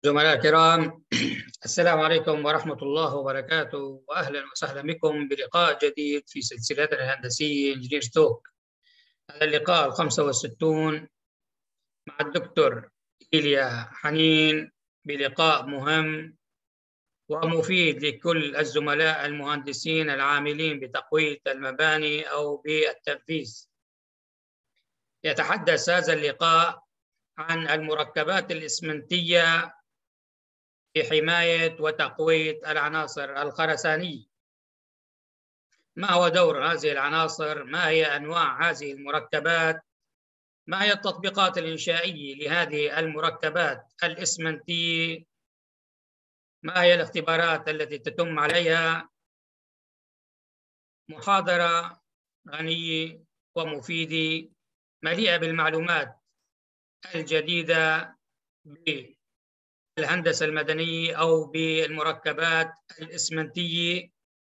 زملاء الكرام، السلام عليكم ورحمة الله وبركاته، وأهلا وسهلا بكم بلقاء جديد في سلسلتنا الهندسية Engineerstalk. هذا اللقاء 65 مع الدكتور إيليا حنين، بلقاء مهم ومفيد لكل الزملاء المهندسين العاملين بتقوية المباني أو بالتنفيذ. يتحدث هذا اللقاء عن المركبات الإسمنتية لحماية وتقوية العناصر الخرسانية. ما هو دور هذه العناصر؟ ما هي أنواع هذه المركبات؟ ما هي التطبيقات الإنشائية لهذه المركبات الإسمنتية؟ ما هي الاختبارات التي تتم عليها؟ محاضرة غنية ومفيدة مليئة بالمعلومات الجديدة بالهندسة المدنية أو بالمركبات الإسمنتية.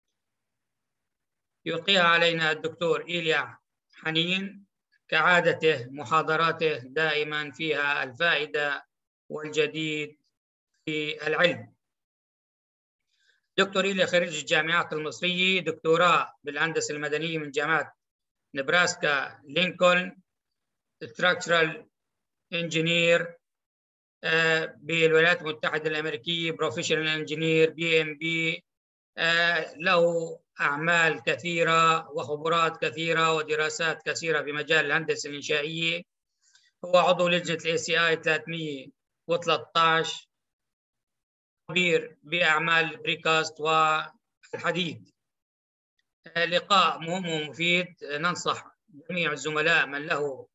يلقيها علينا الدكتور إيليا حنين، كعادته محاضراته دائما فيها الفائدة والجديد في العلم. دكتور إيليا خريج الجامعات المصرية، دكتوراه بالهندسة المدنية من جامعة نبراسكا لينكولن، Structural Engineer بالولايات المتحدة الأمريكية، Professional Engineer PMB. له أعمال كثيرة وخبرات كثيرة ودراسات كثيرة في مجال الهندسة الإنشائية. هو عضو لجنة ACI 313، خبير بأعمال بريكاست والحديد. لقاء مهم ومفيد. ننصح جميع الزملاء من له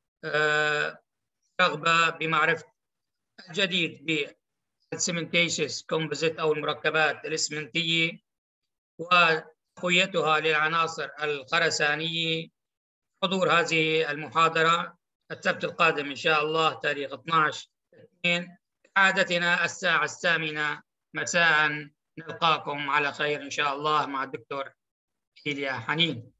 رغبة بمعرفة الجديد بالسيمنتيشيس كومبوزيت أو المركبات الإسمنتية وتقويتها للعناصر الخرسانية، حضور هذه المحاضرة السبت القادم إن شاء الله تاريخ 12/2 عادتنا الساعة 8 مساء. نلقاكم على خير إن شاء الله مع الدكتور إيليا حنين.